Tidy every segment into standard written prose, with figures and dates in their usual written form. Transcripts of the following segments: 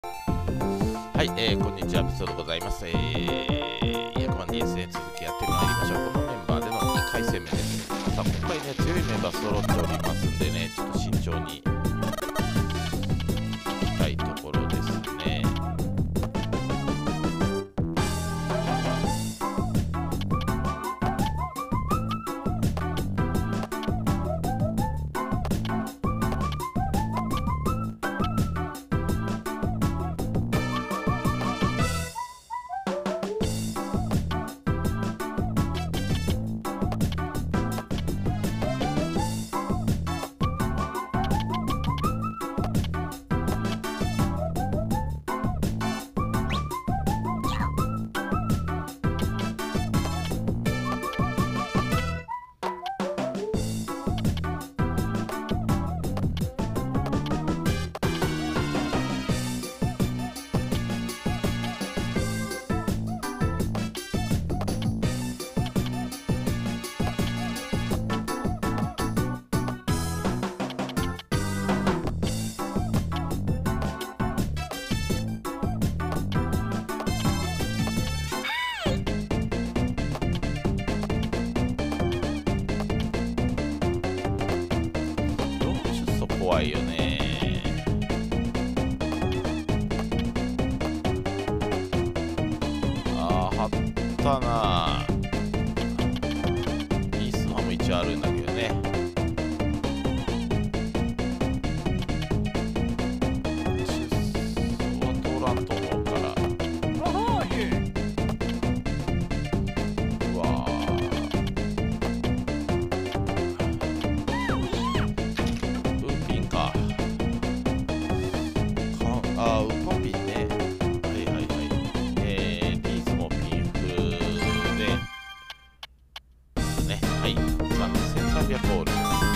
はい、こんにちは、ピソでございます。100万 DS で続きやってまいりましょう。このメンバーでの2回戦目です。さあ、今回ね、強いメンバー揃っておりますんでね、ちょっと慎重にいきたいところですね。怖いよね。ああ、張ったな。いいスマホも一応あるんだけどね。出走は通らんと思うから。うわウポンピンね。はいはいはい。ビーズもピンフで。ね。はい。1300オール。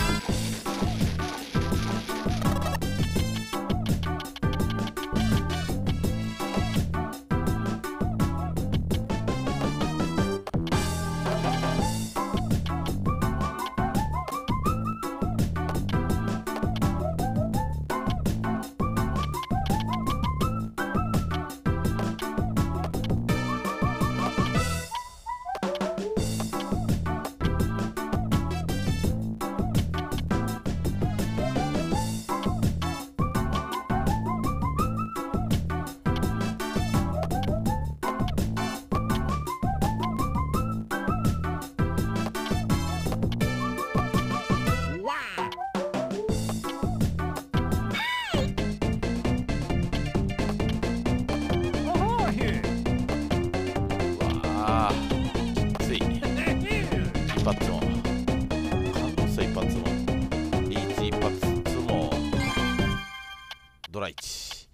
一発も感動した一発もリーチ一発もドラ1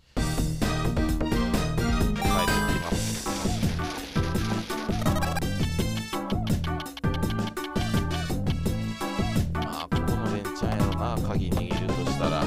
帰ってきます。まあここの連チャンやろな、鍵握るとしたら。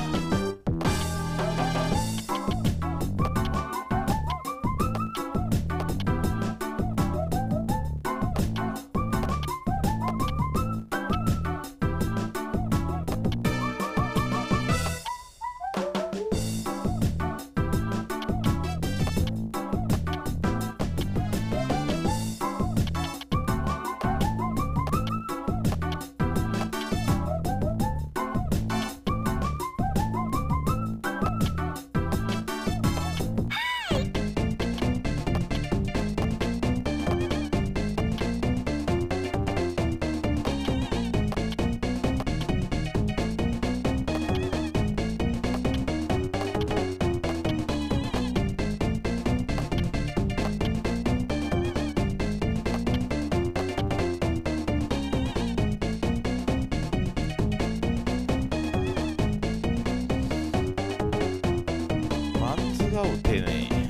が打てねえ。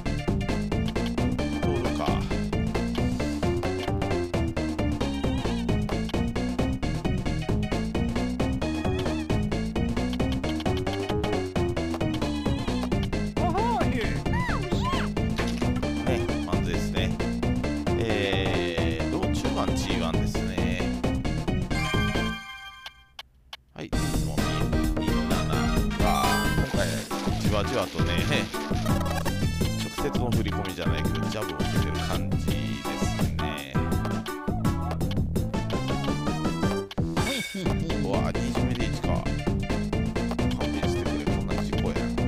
通るか。ね、まずですね。道中盤 G1 ですね。はい、いつも27が今回じわじわとね。 みじゃないけどジャブを受けてる感じですね。うわ20ミリ1か。勘弁してくれ、こんな事故やん。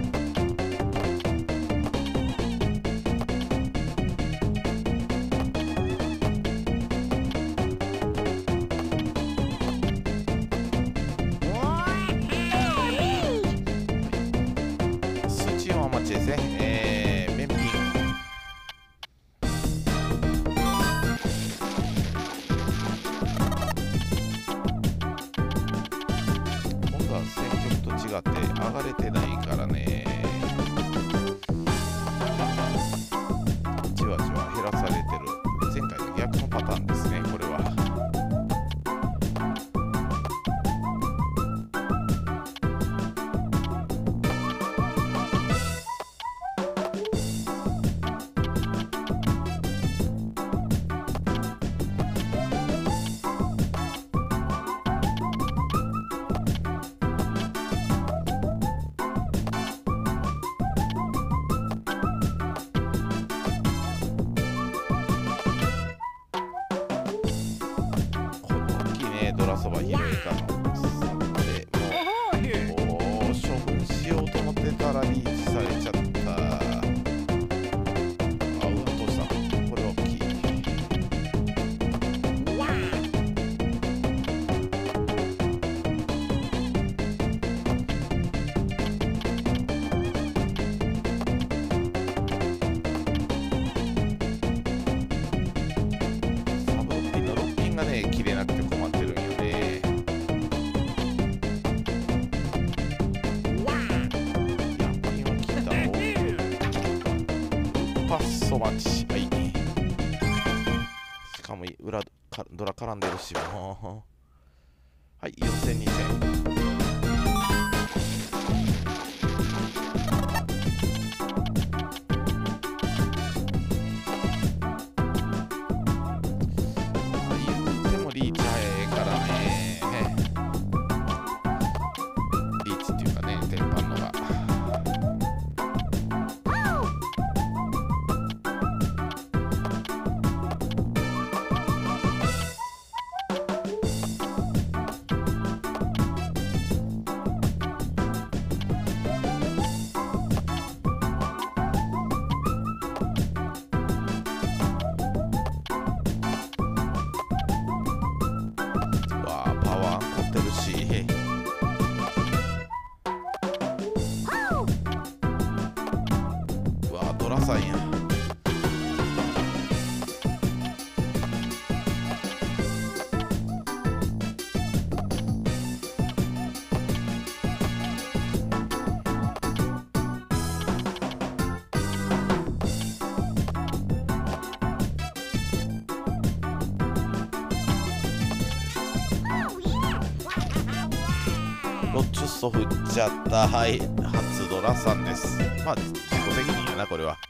数値をお待ちですね。面品選曲と違って上がれてないからね、じわじわ減らされてる。前回と逆のパターンですね、これは。ドラそば拾えたので、もう処分しようと思ってたらリーチされちゃった。あ、うわ、どうした。これ大きい。サブロッピンのロッピンがね、切れなくて困ってるんよ。ソマチ、はい。しかも裏ドラ絡んでるし、もうはい、4000、2000。言ってもリーチ早いからね。リーチっていうかね、鉄板のが。ドラさんや。ロッチュッソ振っちゃった。はい、初ドラさんです。まあ自己責任やな、これは。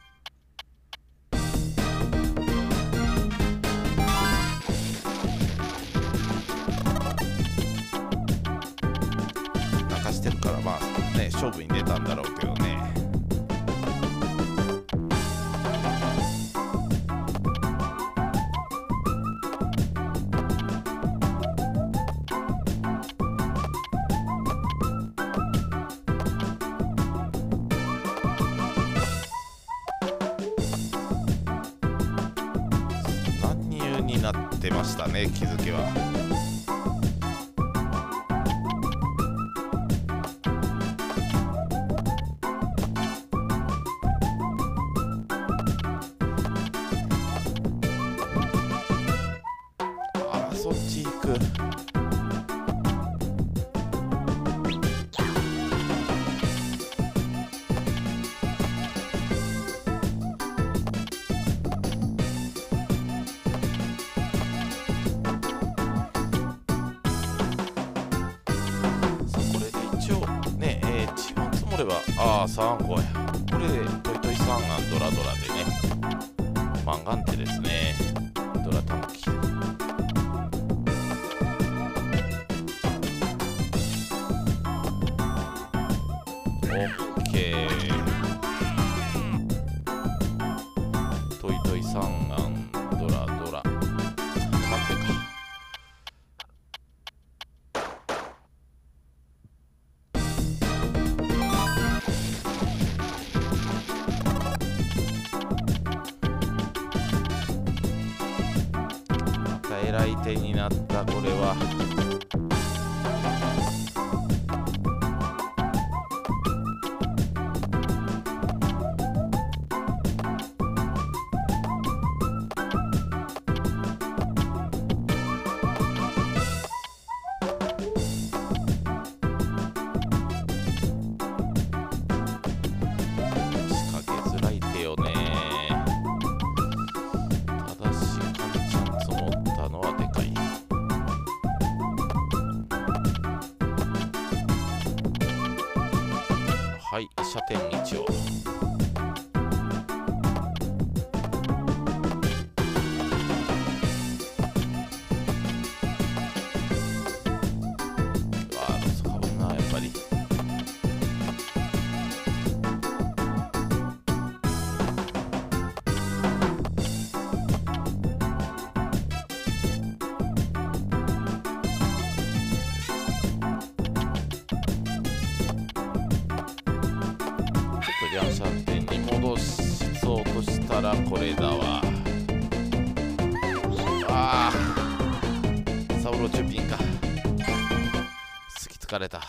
泣かしてるから、まあね、勝負に出たんだろうけどね。になってましたね、気づけは。あら、そっち行く。これは3個や。これでトイトイ3案ドラドラでね、マンガンテですね。ドラ短期。オッケー。 三安ドラ待ってか。またえらい手になった。これははい、射点1を。ロスかぶんな、やっぱり。両射点に戻そうとしたらこれだわ。ああ、サウロ中ピンか。すき疲れた。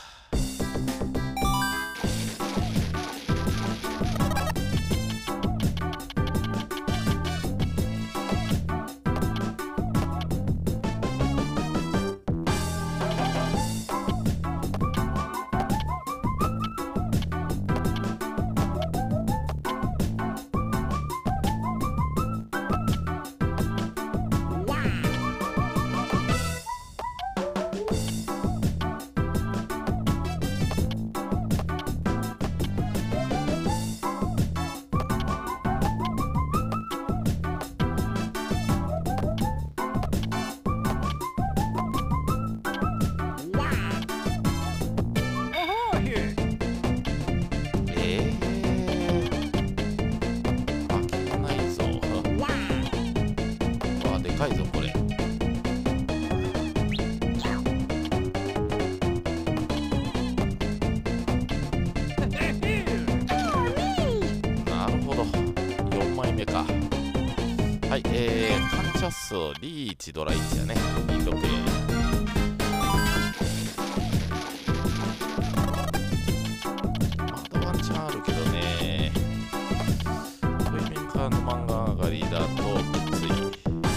でかいぞこれ。なるほど、4枚目か。はい、カンチャッソリーチドラ1やね。インドプレイ。まだワンチャンあるけどね。トイメンカーの漫画上がりだときつい。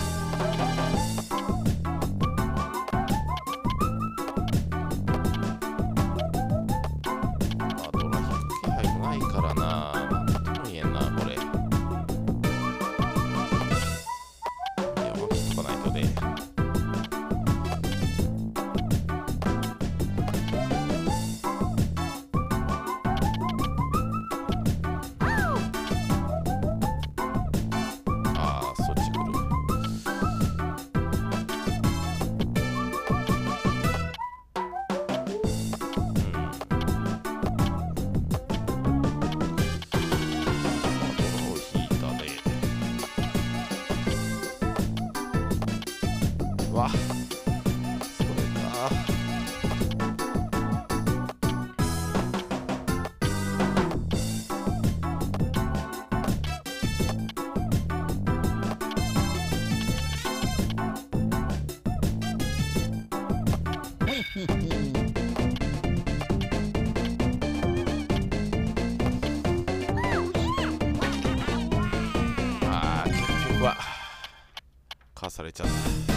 わ、それか。ああ、結局はかされちゃった。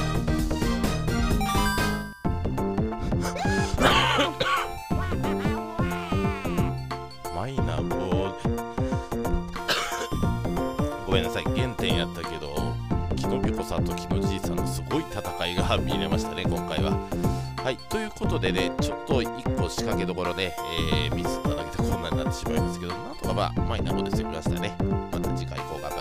マイナ5ごめんなさい、原点やったけど、キノピコさんとキノじいさんのすごい戦いが見れましたね、今回は。はい、ということでね、ちょっと1個仕掛けどころで、ミスっただけでこんなになってしまいますけど、なんとかマイナ5で済みましたね。また次回以降頑張ります。